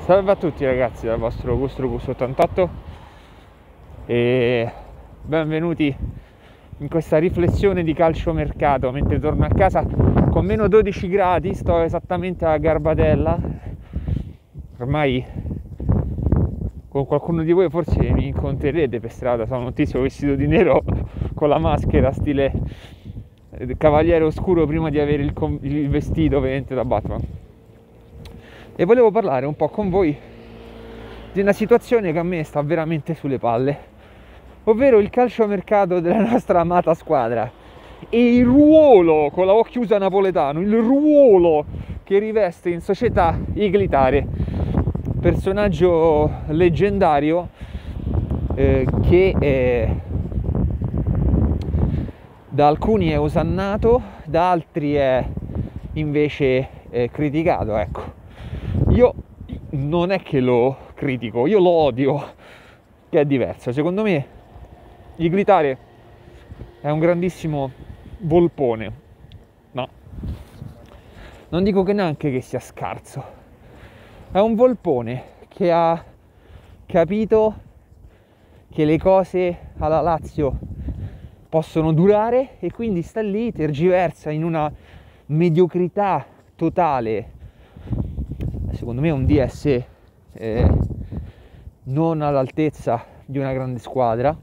Salve a tutti ragazzi dal vostro Gusto88 e benvenuti in questa riflessione di calciomercato mentre torno a casa con meno 12 gradi. Sto esattamente a Garbatella. Ormai con qualcuno di voi forse mi incontrerete per strada. Sono un tizio vestito di nero con la maschera stile cavaliere oscuro prima di avere il vestito ovviamente da Batman. E volevo parlare un po' con voi di una situazione che a me sta veramente sulle palle, ovvero il calciomercato della nostra amata squadra e il ruolo, con la O chiusa napoletano, il ruolo che riveste in società Iglitare, personaggio leggendario che da alcuni è osannato, da altri è invece criticato, ecco. Io non è che lo critico, io lo odio, che è diverso. Secondo me Iglitare è un grandissimo volpone, no, non dico che neanche che sia scarso, è un volpone che ha capito che le cose alla Lazio possono durare e quindi sta lì, tergiversa in una mediocrità totale. Secondo me è un DS non all'altezza di una grande squadra,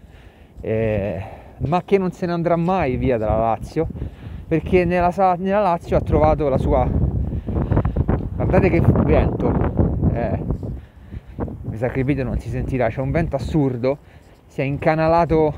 ma che non se ne andrà mai via dalla Lazio, perché nella Lazio ha trovato la sua... Guardate che vento, mi sa che il video non si sentirà, c'è un vento assurdo, si è incanalato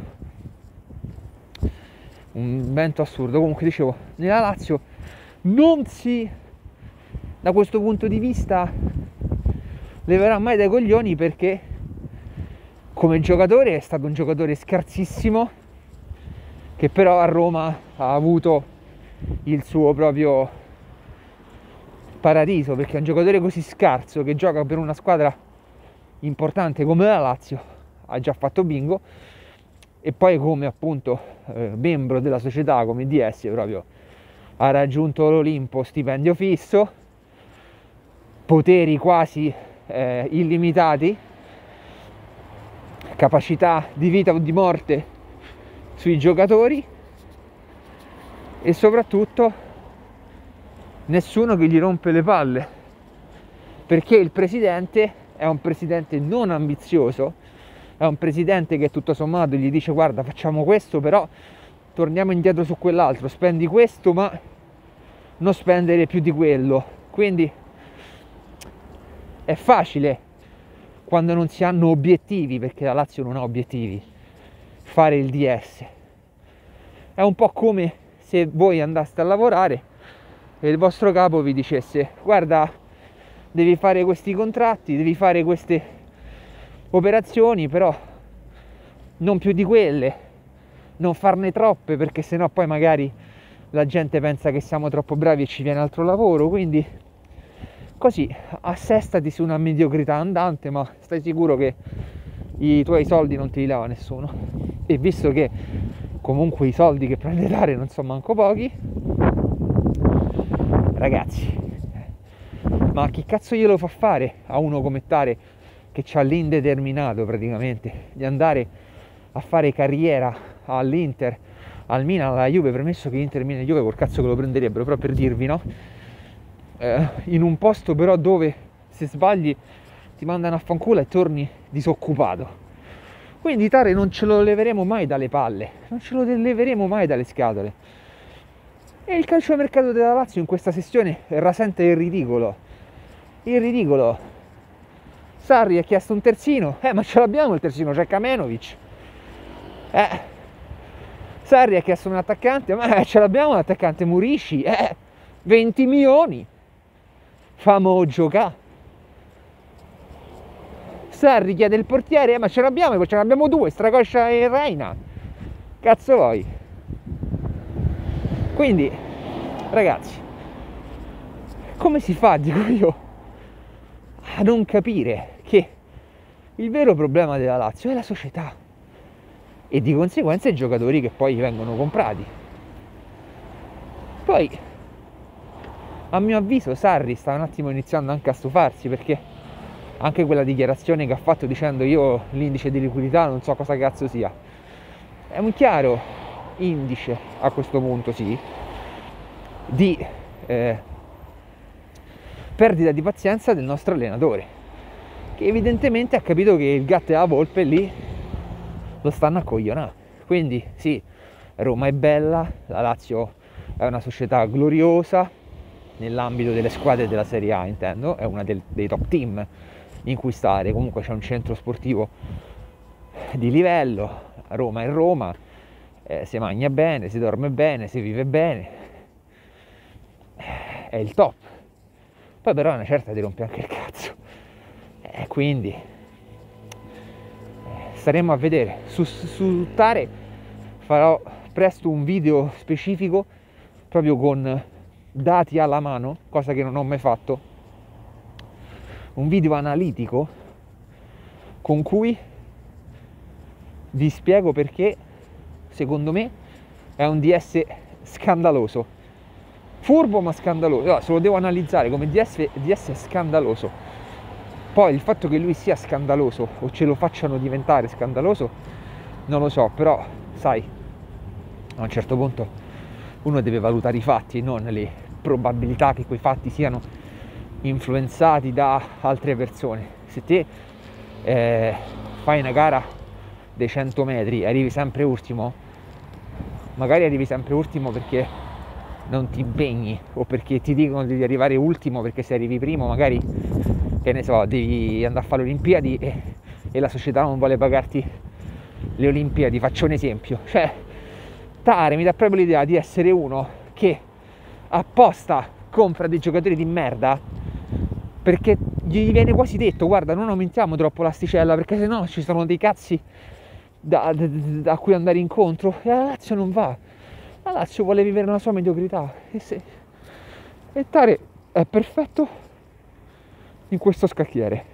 un vento assurdo. Comunque dicevo, nella Lazio non si, da questo punto di vista, leverà mai dai coglioni, perché come giocatore è stato un giocatore scarsissimo, che però a Roma ha avuto il suo proprio paradiso, perché è un giocatore così scarso che gioca per una squadra importante come la Lazio, ha già fatto bingo, e poi come appunto membro della società, come DS, proprio ha raggiunto l'Olimpo, stipendio fisso, poteri quasi illimitati, capacità di vita o di morte sui giocatori e soprattutto nessuno che gli rompe le palle, perché il presidente è un presidente non ambizioso, è un presidente che tutto sommato gli dice: guarda, facciamo questo, però torniamo indietro su quell'altro, spendi questo ma non spendere più di quello. Quindi è facile, quando non si hanno obiettivi, perché la Lazio non ha obiettivi, fare il DS. È un po' come se voi andaste a lavorare e il vostro capo vi dicesse: guarda, devi fare questi contratti, devi fare queste operazioni, però non più di quelle, non farne troppe, perché sennò poi magari la gente pensa che siamo troppo bravi e ci viene altro lavoro. Quindi così assestati su una mediocrità andante, ma stai sicuro che i tuoi soldi non te li lava nessuno. E visto che comunque i soldi che prende Tare non sono manco pochi, ragazzi, ma chi cazzo glielo fa fare a uno come Tare, che c'ha l'indeterminato praticamente di andare a fare carriera all'Inter, al Milan, alla Juve, premesso che Inter, Milan e Juve col cazzo che lo prenderebbero, però per dirvi, no? In un posto però dove se sbagli ti mandano a fanculo e torni disoccupato. Quindi Tare non ce lo leveremo mai dalle palle, non ce lo leveremo mai dalle scatole. E il calciomercato della Lazio in questa sessione rasenta il ridicolo. Il ridicolo. Sarri ha chiesto un terzino, ma ce l'abbiamo il terzino, c'è Kamenovic. Sarri ha chiesto un attaccante, ma ce l'abbiamo l'attaccante, Murici. 20 milioni. Famo giocare. Sarri chiede il portiere, ma ce l'abbiamo due, Stracoscia e Reina. Cazzo vuoi? Quindi, ragazzi, come si fa, dico io, a non capire che il vero problema della Lazio è la società e di conseguenza i giocatori che poi vengono comprati. Poi, a mio avviso, Sarri sta un attimo iniziando anche a stufarsi, perché anche quella dichiarazione che ha fatto dicendo io l'indice di liquidità non so cosa cazzo sia, è un chiaro indice a questo punto, sì, di perdita di pazienza del nostro allenatore, che evidentemente ha capito che il gatto e la volpe lì lo stanno a coglionare. Quindi sì, Roma è bella, la Lazio è una società gloriosa nell'ambito delle squadre della Serie A, intendo, è una dei top team in cui stare, comunque c'è un centro sportivo di livello, Roma è Roma, si mangia bene, si dorme bene, si vive bene, è il top. Poi però una certa ti rompe anche il cazzo, quindi staremo a vedere. Su Tare farò presto un video specifico proprio con dati alla mano, cosa che non ho mai fatto, un video analitico con cui vi spiego perché secondo me è un DS scandaloso, furbo ma scandaloso. No, se lo devo analizzare come DS scandaloso. Poi il fatto che lui sia scandaloso o ce lo facciano diventare scandaloso non lo so, però sai, a un certo punto uno deve valutare i fatti e non le probabilità che quei fatti siano influenzati da altre persone. Se te fai una gara dei 100 metri e arrivi sempre ultimo, magari arrivi sempre ultimo perché non ti impegni o perché ti dicono di arrivare ultimo, perché se arrivi primo magari, che ne so, devi andare a fare le Olimpiadi e la società non vuole pagarti le Olimpiadi. Faccio un esempio, cioè Tare mi dà proprio l'idea di essere uno che apposta compra dei giocatori di merda perché gli viene quasi detto guarda non aumentiamo troppo l'asticella perché sennò ci sono dei cazzi da cui andare incontro, e la Lazio non va, la Lazio vuole vivere la sua mediocrità e Tare è perfetto in questo scacchiere.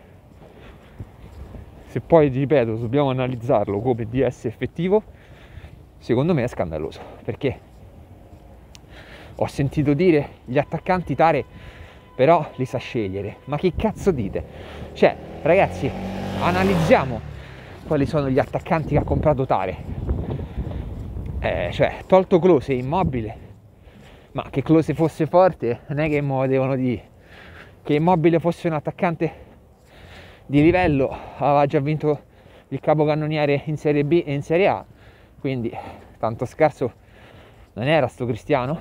Se poi, ripeto, dobbiamo analizzarlo come DS effettivo, secondo me è scandaloso, perché ho sentito dire gli attaccanti Tare però li sa scegliere. Ma che cazzo dite? Cioè, ragazzi, analizziamo quali sono gli attaccanti che ha comprato Tare. Cioè, tolto Klose e Immobile, ma che Klose fosse forte non è che mo devono dire. Che Immobile fosse un attaccante di livello, aveva già vinto il capocannoniere in Serie B e in Serie A, quindi tanto scarso non era sto Cristiano.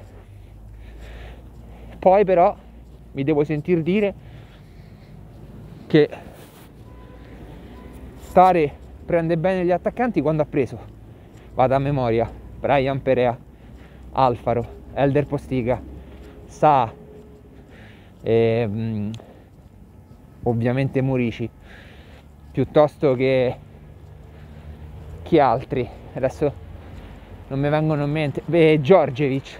Poi però mi devo sentir dire che Tare prende bene gli attaccanti quando ha preso, vado a memoria, Brian Perea, Alfaro, Elder Postiga, Sa, ovviamente Murici, piuttosto che altri, adesso non mi vengono in mente, Djordjevic.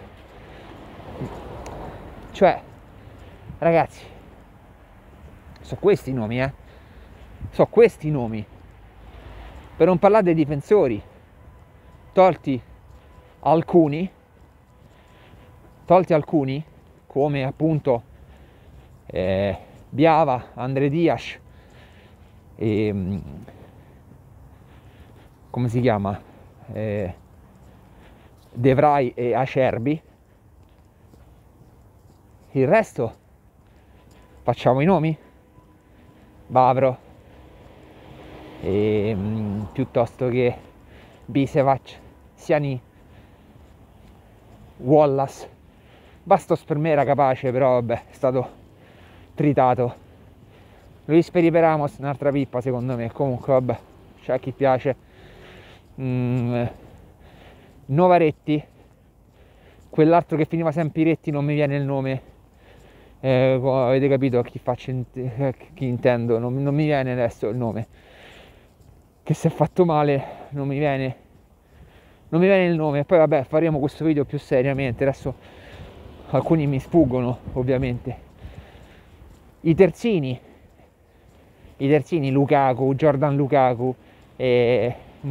Cioè, ragazzi, so questi nomi, so questi nomi, per non parlare dei difensori, tolti alcuni come appunto Biava, Andre Dias e come si chiama, De Vrij e Acerbi. Il resto facciamo i nomi: Vavro, piuttosto che Bisevac, Siani, Wallace. Bastos per me era capace, però vabbè, è stato tritato. Luis Felipe Ramos, un'altra pippa secondo me. Comunque vabbè, c'è a chi piace. Novaretti, quell'altro che finiva sempre Retti, non mi viene il nome. Avete capito a chi faccio, chi intendo, non mi viene adesso il nome, che si è fatto male, non mi viene il nome. Poi vabbè, faremo questo video più seriamente, adesso alcuni mi sfuggono ovviamente. I terzini Lukaku, Jordan Lukaku e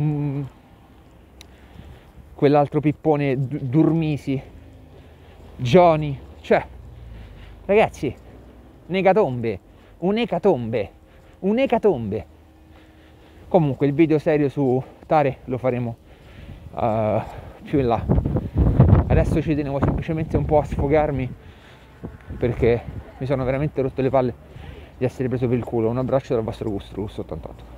quell'altro pippone Durmisi, Johnny, cioè ragazzi, un'ecatombe. un'ecatombe. Comunque il video serio su Tare lo faremo più in là. Adesso ci tenevo semplicemente un po' a sfogarmi, perché mi sono veramente rotto le palle di essere preso per il culo. Un abbraccio dal vostro Gusto 88.